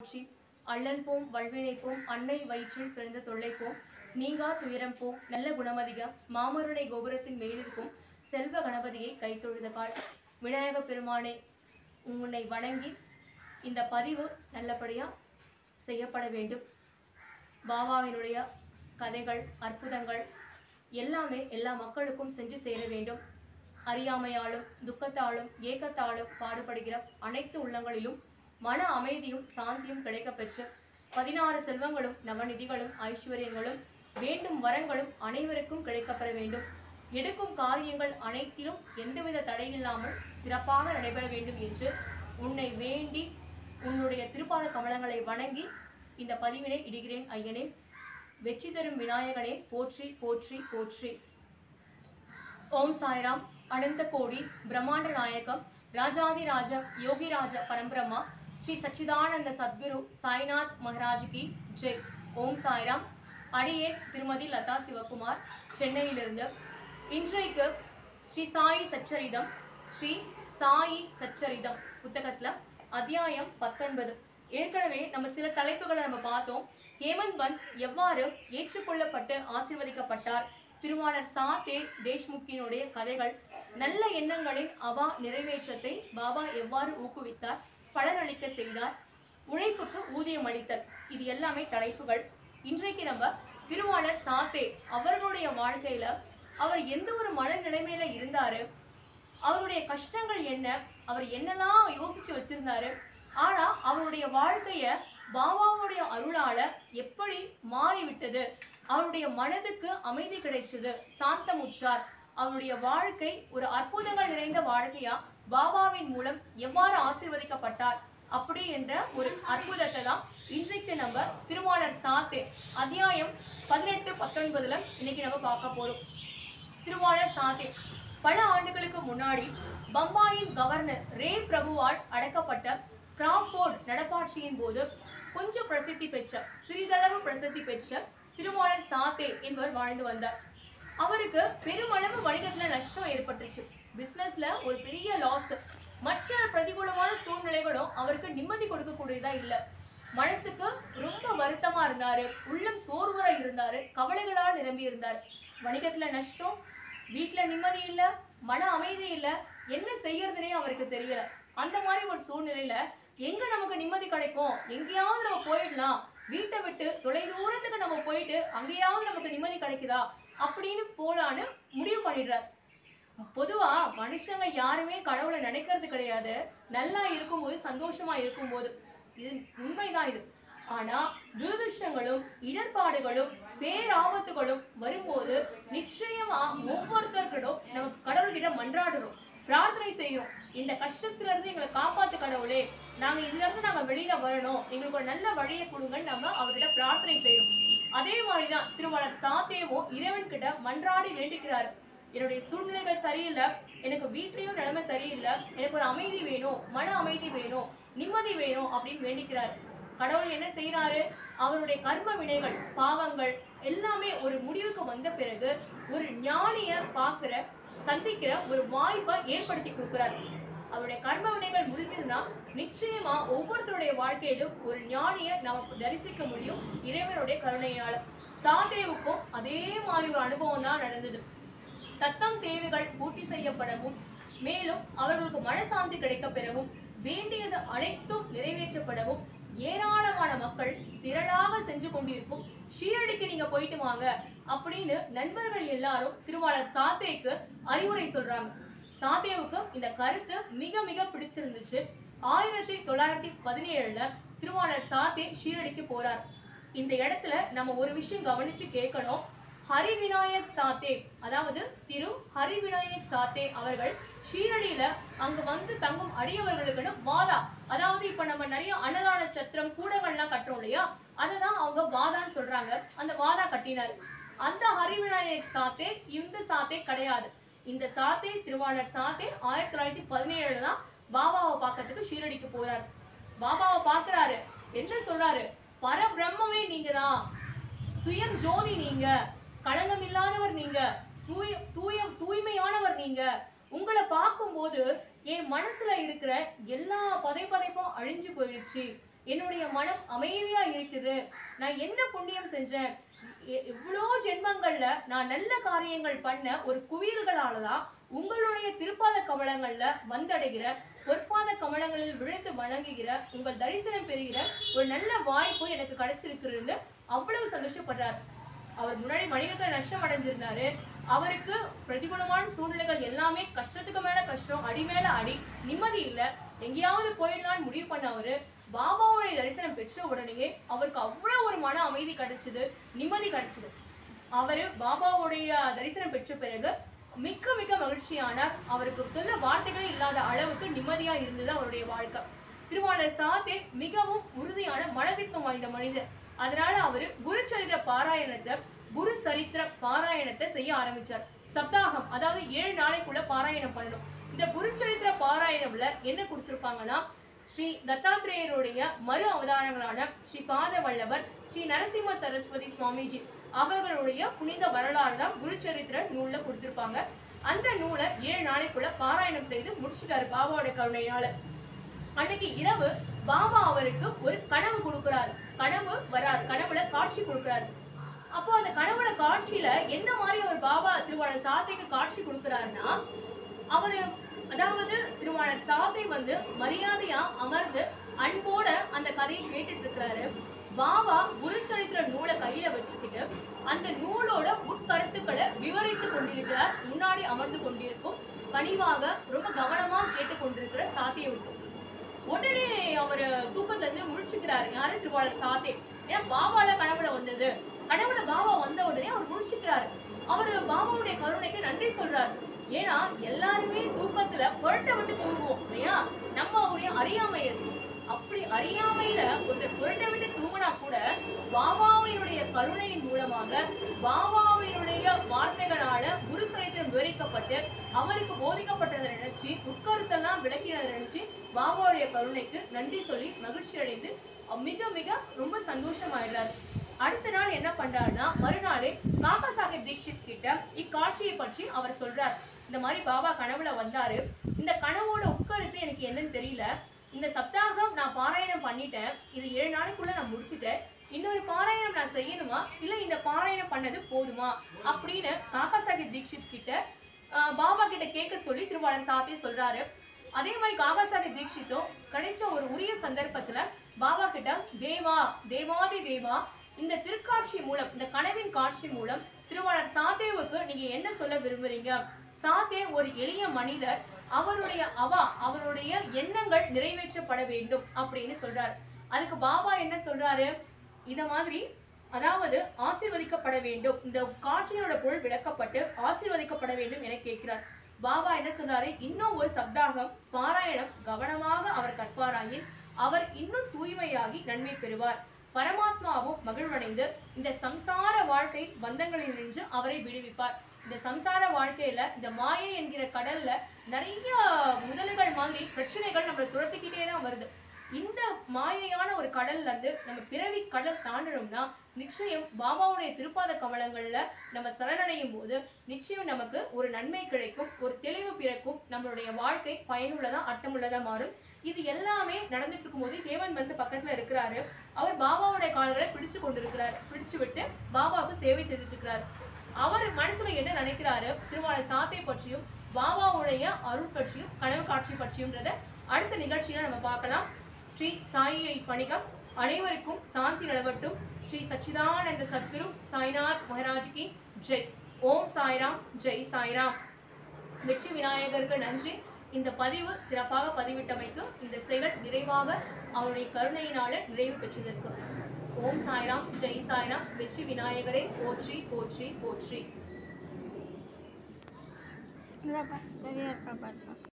போற்றி. அள்ளல் போம் வல்வினை போம் அன்னை வயிற்றில் பிறந்த தொல்லை போம் நீங்கா துயரம் போம் நல்ல குணமதிகம் மாமருணை கோபுரத்தின் மேலிருக்கும் செல்வ கணபதியை கைத்தொழுத கால். விநாயக பெருமானே, உன்னை வணங்கி இந்த பதிவு நல்லபடியா செய்யப்பட வேண்டும். பாபாவினுடைய கதைகள் அற்புதங்கள் எல்லாமே எல்லா மக்களுக்கும் சென்று சேர வேண்டும். அறியாமையாலும் துக்கத்தாலும் ஏக்கத்தாலும் பாடுபடுகிற அனைத்து உள்ளங்களிலும் மன அமைதியும் சாந்தியும் கிடைக்கப்பெற்று 16 செல்வங்களும் நவநிதிகளும் ஐஸ்வர்யங்களும் வேண்டும் வரங்களும் அனைவருக்கும் கிடைக்கப்பெற வேண்டும். எடுக்கும் காரியங்கள் அனைத்திலும் எந்தவித தடையில்லாமல் சிறப்பாக நடைபெற வேண்டும் என்று உன்னை வேண்டி உன்னுடைய திருப்பாத கமலங்களை வணங்கி இந்த பதிவினை இடுகிறேன். ஐயனே, வெற்றி தரும் விநாயகனே போற்றி போற்றி போற்றி. ஓம் சாய்ராம். அனந்த கோடி பிரம்மாண்ட நாயகம் ராஜாதிராஜ யோகிராஜ பரம்பிரம்மா ஸ்ரீ சச்சிதானந்த சத்குரு சாய்நாத் மகாராஜ் கி ஜெய். ஓம் சாய்ராம். அடியேன் திருமதி லதா சிவகுமார், சென்னையிலிருந்து. இன்றைக்கு ஸ்ரீ சாயி சச்சரிதம் ஸ்ரீ சாயி சச்சரிதம் புத்தகத்துல அத்தியாயம் 19. ஏற்கனவே நம்ம சில தலைப்புகளை நம்ம பார்த்தோம். ஹேமந்த் பந்த் எவ்வாறு ஏற்றுக்கொள்ளப்பட்டு ஆசீர்வதிக்கப்பட்டார், திருவாளர் சாத்தே தேஷ்முக்கினுடைய கதைகள், நல்ல எண்ணங்களின் அவா நிறைவேற்றத்தை பாபா எவ்வாறு ஊக்குவித்தார், பலனளிக்க செய்தார், உழைப்புக்கு ஊதியம் அளித்தல், இது எல்லாமே தலைப்புகள். இன்றைக்கு நம்ம திருவாளர் சாத்தே அவர்களுடைய வாழ்க்கையில அவர் எந்த ஒரு மனநிலைமையில இருந்தாரு, அவருடைய கஷ்டங்கள் என்ன, அவர் என்னெல்லாம் யோசிச்சு வச்சிருந்தாரு, ஆனா அவருடைய வாழ்க்கைய பாபாவுடைய அருளால எப்படி மாறிவிட்டது, அவருடைய மனதுக்கு அமைதி கிடைச்சது, சாந்தமுற்றார், அவருடைய வாழ்க்கை ஒரு அற்புதங்கள் நிறைந்த வாழ்க்கையா பாபாவின் மூலம் எவ்வாறு ஆசீர்வதிக்கப்பட்டார் அப்படி என்ற ஒரு அற்புதத்தை தான் இன்றைக்கு நம்ம திருவாளர் சாத்தே அத்தியாயம் 18-19 இன்னைக்கு நம்ம பார்க்க போறோம். திருவாளர் சாத்தே பல ஆண்டுகளுக்கு முன்னாடி பம்பாயின் கவர்னர் ரே பிரபுவால் அடக்கப்பட்ட கிராஃபோர்ட் நடப்பாட்சியின் போது கொஞ்சம் பிரசித்தி பெற்ற, சிறிதளவு பிரசித்தி பெற்ற திருவாளர் சாத்தே என்பவர் வாழ்ந்து வந்தார். அவருக்கு பெருமளவு வணிகத்துல நஷ்டம் ஏற்பட்டுச்சு. பிசினஸ்ல ஒரு பெரிய லாஸ். மற்ற பிரதிகூலமான சூழ்நிலைகளும் அவருக்கு நிம்மதி கொடுக்கக்கூடியதா இல்ல. மனசுக்கு ரொம்ப வருத்தமா இருந்தாரு, உள்ளம் சோர்வரா இருந்தாரு, கவலைகளால் நிரம்பி இருந்தார். வணிகத்துல நஷ்டம், வீட்டுல நிம்மதி இல்ல, மன அமைதி இல்ல, என்ன செய்யறதுனே அவருக்கு தெரியல. அந்த மாதிரி ஒரு சூழ்நிலையில எங்க நமக்கு நிம்மதி கிடைக்கும், எங்கேயாவது நம்ம போயிடலாம், வீட்டை விட்டு தொலை தூரத்துக்கு நம்ம போயிட்டு அங்கேயாவது நமக்கு நிம்மதி கிடைக்குதா அப்படின்னு போலான்னு முடிவு பண்ணிடுறார். பொதுவா மனுஷங்க யாருமே கடவுளை நினைக்கிறது கிடையாது, நல்லா இருக்கும்போது, சந்தோஷமா இருக்கும்போது. இது உண்மைதான் இது. ஆனா துரதிருஷ்டங்களும் இடர்பாடுகளும் பேராபத்துகளும் வரும்போது நிச்சயமா ஒவ்வொருத்தர்கிட்டும் நம்ம கடவுள்கிட்ட மன்றாடுறோம், பிரார்த்தனை செய்யறோம். இந்த கஷ்டத்துல இருந்து எங்களை காப்பாத்து கடவுளே, நாங்க இதுல இருந்து நாங்க வெளியில வரணும், எங்களுக்கு ஒரு நல்ல வழியை கொடுங்கன்னு நம்ம அவர்கிட்ட பிரார்த்தனை செய்யறோம். அதே மாதிரிதான் திருவாளர் சாத்தேவும் இறைவன் கிட்ட மன்றாடி வேண்டிக்கிறாரு. என்னுடைய சூழ்நிலைகள் சரியில்லை, எனக்கு வீட்லயும் நிலைமை சரியில்லை, எனக்கு ஒரு அமைதி வேணும், மன அமைதி வேணும், நிம்மதி வேணும் அப்படின்னு வேண்டிக்கிறாரு. கடவுள் என்ன செய்யறாரு, அவருடைய கர்ம வினைகள் பாவங்கள் எல்லாமே ஒரு முடிவுக்கு வந்த பிறகு ஒரு ஞானிய சந்திக்கிற ஒரு வாய்ப்பை ஏற்படுத்தி கொடுக்கிறார். அவருடைய கர்ம வினைகள் முடிஞ்சதுன்னா நிச்சயமா ஒவ்வொருத்தருடைய வாழ்க்கையிலும் ஒரு ஞானிய நாம தரிசிக்க முடியும் இறைவனுடைய கருணையால. சாத்தேவுக்கும் அதே மாதிரி ஒரு அனுபவம் தான் நடந்தது. தத்தம் தேவைகள் பூர்த்தி செய்யப்படவும், மேலும் அவர்களுக்கு மனசாந்தி கிடைக்க பெறவும், வேண்டியது அனைத்தும் நிறைவேற்றப்படவும் ஏராளமான மக்கள் திரளாக சென்று கொண்டிருக்கும் ஷீரடிக்கு நீங்க போயிட்டு வாங்க அப்படின்னு நண்பர்கள் எல்லாரும் திருவாளர் சாத்தேக்கு அறிவுரை சொல்றாங்க. சாத்தேவுக்கு இந்த கருத்து மிக மிக பிடிச்சிருந்துச்சு. 1917 திருவாளர் சாத்தே ஷீரடிக்கு போறார். இந்த இடத்துல நம்ம ஒரு விஷயம் கவனிச்சு கேட்கணும். ஹரிவிநாயக் சாத்தே, அதாவது திரு ஹரிவிநாயக் சாத்தே அவர்கள் ஷீரடியில அங்க வந்து தங்கும் அடியவர்களுக்குன்னு வாதா, அதாவது இப்ப நம்ம நிறைய அன்னதான சத்திரம் கூடங்கள்லாம் கட்டுறோம் இல்லையா, அததான் அவங்க வாதான்னு சொல்றாங்க. அந்த வாதா கட்டினார். அந்த ஹரிவிநாயக் சாத்தே இந்த சாத்தே கிடையாது. இந்த சாத்தே திருவாளர் சாத்தே 1917 தான் பாபாவை பார்க்கறதுக்கு ஷீரடிக்கு போறாரு. பாபாவை பார்க்கிறாரு. என்ன சொல்றாரு, பரபிரம்மே நீங்க தான், சுயம் ஜோதி நீங்க, களங்கம் இல்லாதவர் நீங்க, தூய்மையானவர் நீங்க, உங்களை பார்க்கும்போது என் மனசுல இருக்கிற எல்லா பதைப்பும் அழிஞ்சு போயிடுச்சு, என்னுடைய மனம் அமைதியா இருக்குது. நான் என்ன புண்ணியம் செஞ்சேன்? எவ்வளோ ஜென்மங்கள்ல நான் நல்ல காரியங்கள் பண்ண ஒரு குவியல்களாலதான் உங்களுடைய திருப்பாத கமலங்கள்ல வந்தடைகிற, பொற்பாத கமலங்களில் விழுந்து வணங்குகிற, உங்கள் தரிசனம் பெறுகிற ஒரு நல்ல வாய்ப்பு எனக்கு கிடைச்சிருக்கிறது. அவ்வளவு சந்தோஷப்படுறாரு. அவர் முன்னாடி வணிகத்துல நஷ்டம் அடைஞ்சிருந்தாரு. அவருக்கு பிரதிகூலமான சூழ்நிலைகள் எல்லாமே கஷ்டத்துக்கு மேல கஷ்டம், அடி மேல அடி, நிம்மதி இல்ல, எங்கேயாவது போயிடலான்னு முடிவு பண்ண அவரு பாபாவுடைய தரிசனம் பெற்ற உடனேயே அவருக்கு அவ்வளவு ஒரு மன அமைதி கிடைச்சது, நிம்மதி கிடைச்சது. அவரு பாபாவுடைய தரிசனம் பெற்ற பிறகு மிக்க மிக்க மகிழ்ச்சியானார். அவருக்கு சொல்ல வார்த்தைகளே இல்லாத அளவுக்கு நிம்மதியா இருந்தது அவருடைய வாழ்க்கை. திருவாளர் சாத்தே மிகவும் உறுதியான மனதிற்கும் வாய்ந்த மனிதர். அதனால அவரு குருச்சரித்திர பாராயணத்தை குரு சரித்திர பாராயணத்தை செய்ய ஆரம்பிச்சார். சப்தாகம், அதாவது 7 நாளைக்குள்ள பாராயணம் பண்ணணும். இந்த குருச்சரித்திர பாராயணம்ல என்ன கொடுத்திருப்பாங்கன்னா, ஸ்ரீ தத்தாத்திரேயருடைய மறு அவதாரங்களான ஸ்ரீ பாத வல்லவர், ஸ்ரீ நரசிம்ம சரஸ்வதி சுவாமிஜி அவர்களுடைய புனித வரலாறு தான் குருச்சரித்திர நூல்ல கொடுத்திருப்பாங்க. அந்த நூலை 7 நாளைக்குள்ள பாராயணம் செய்து முடிச்சுட்டாரு பாபாவோட கருணையால. அன்னைக்கு இரவு பாபா அவருக்கு ஒரு கனவு கொடுக்கிறாரு. கனவுல காட்சி கொடுக்கிறாரு. அப்போ அந்த கனவுல காட்சியில என்ன மாதிரி அவர் பாபா திருவாளர் சாத்தைக்கு காட்சி கொடுக்கிறாருன்னா, அவரு அதாவது திருவாளர் சாத்தை மரியாதையா அமர்ந்து அன்போட அந்த கதையை கேட்டுட்டு இருக்கிறாரு. பாபா குருச்சரித்திர நூலை கையில வச்சுக்கிட்டு அந்த நூலோட உட்கருத்துக்களை விவரித்து கொண்டிருக்கிறார். முன்னாடி அமர்ந்து கொண்டிருக்கும் பணிவாக ரொம்ப கவனமா கேட்டு கொண்டிருக்கிற சாத்தியவுக்கு உடனே அவரு தூக்கத்துல இருந்து முழிச்சுக்கிறாரு. யாரு? திருவாளர் சாத்தே. ஏன்னா பாபால கனவுல வந்தது. கனவுல பாபா வந்த உடனே அவர் முழிச்சுக்கிறாரு. அவரு பாபாவுடைய கருணைக்கு நன்றி சொல்றாரு. ஏன்னா எல்லாருமே தூக்கத்துல புரட்ட விட்டு தூங்குவோம் இல்லையா? நம்ம அவருடைய அறியாமை அது. அப்படி அறியாமையில ஒருத்தர் புரட்ட விட்டு தூங்கினா கூட பாபாவினுடைய கருணையின் மூலமாக பாபாவினுடைய வார்த்தைகளால குரு சரித்திரம் விவரிக்கப்பட்டு அவருக்கு போதிக்கப்பட்டதை நினைச்சு உட்கருத்தெல்லாம் விளக்கினதை நினைச்சு பாபாவுடைய கருணைக்கு நன்றி சொல்லி மகிழ்ச்சி அடைந்து மிக மிக ரொம்ப சந்தோஷமாயிடுறாரு. அடுத்த நாள் என்ன பண்றாருன்னா, மறுநாளே காக்கா சாஹிப் தீக்ஷித் கிட்ட இக்காட்சியை பற்றி அவர் சொல்றார். இந்த மாதிரி பாபா கனவுல வந்தாரு. இந்த கனவோட உட்கருத்து எனக்கு என்னன்னு தெரியல. இந்த சப்தாகம் நான் பாராயணம் பண்ணிட்டேன். இது 7 நாளைக்குள்ள நான் முடிச்சுட்டேன். இன்னொரு பாராயணம் நான் செய்யணுமா, இல்ல இந்த பாராயணம் பண்ணது போதுமா அப்படின்னு காக்கா சாஹிப் தீக்ஷித் கிட்ட பாபா கிட்ட கேட்க சொல்லி திருவாளர் சாத்தே சொல்றாரு. அதே மாதிரி காக்கா சாஹிப் தீக்ஷித்தும் கிடைச்ச ஒரு உரிய சந்தர்ப்பத்துல பாபா கிட்ட, தேவாதி தேவா, இந்த திருக்காட்சி மூலம், இந்த கனவின் காட்சி மூலம் திருவாளர் சாத்தேவுக்கு நீங்க என்ன சொல்ல விரும்புறீங்க? சாத்தே ஒரு எளிய மனிதர், அவருடைய எண்ணங்கள் நிறைவேற்றப்பட வேண்டும் அப்படின்னு சொல்றாரு. அதுக்கு பாபா என்ன சொல்றாரு? இத மாதிரி, அதாவது ஆசீர்வதிக்கப்பட வேண்டும், இந்த காட்சியோட பொருள் விளக்கப்பட்டு ஆசீர்வதிக்கப்பட வேண்டும் என கேட்கிறார். பாபா என்ன சொல்றாரு? இன்னும் ஒரு சப்தாகம் பாராயணம் கவனமாக அவர் கற்பாராயின் அவர் இன்னும் தூய்மையாகி நன்மை பெறுவார். பரமாத்மாவும் மகிழ்வடைந்து இந்த சம்சார வாழ்க்கை பந்தங்களில் நின்று அவரை விடுவிப்பார். இந்த சம்சார வாழ்க்கையில இந்த மாயை என்கிற கடல்ல நிறைய முதல்கள் மாதிரி பிரச்சனைகள் நம்மளை துரத்திக்கிட்டே தான் வருது. இந்த மாயையான ஒரு கடல்ல இருந்து நம்ம பிறவி கடல் தாண்டணும்னா நிச்சயம் பாபாவுடைய திருப்பாத கமலங்கள்ல நம்ம சரணடையும் போது நிச்சயம் நமக்கு ஒரு நன்மை கிடைக்கும், ஒரு தெளிவு பிறக்கும், நம்மளுடைய வாழ்க்கை பயனுள்ளதா அர்த்தமுள்ளதா மாறும். இது எல்லாமே நடந்துட்டு இருக்கும் போது ஹேமந்த் பக்கத்துல இருக்கிறாரு. அவர் பாபாவுடைய கால்களை பிடிச்சு விட்டு பாபாவுக்கு சேவை செய்துட்டு இருக்கிறாரு. அவர் மனசுல என்ன நினைக்கிறாரு, திருவாளர் சாத்தை பற்றியும் பாபாவுடைய அருள் பற்றியும் கனவு காட்சி பற்றியும்ன்றத அடுத்த நிகழ்ச்சியில நம்ம பார்க்கலாம். ஸ்ரீ சாயியை பணிகம். அனைவருக்கும் சாந்தி நிலவட்டும். ஸ்ரீ சச்சிதானந்த சத்குரு சாய்நாத் மகாராஜ்கி ஜெய். ஓம் சாய்ராம், ஜெய் சாய்ராம். வெற்றி விநாயகருக்கு நன்றி. இந்த பதிவு சிறப்பாக பதிவிட்டமைக்கு, இந்த செயல் நிறைவாக அவருடைய கருணையினால நிறைவு பெற்றதற்கு. ஓம் சாய்ராம், ஜெய் சாய்ராம். வெற்றி விநாயகரை போற்றி போற்றி போற்றி.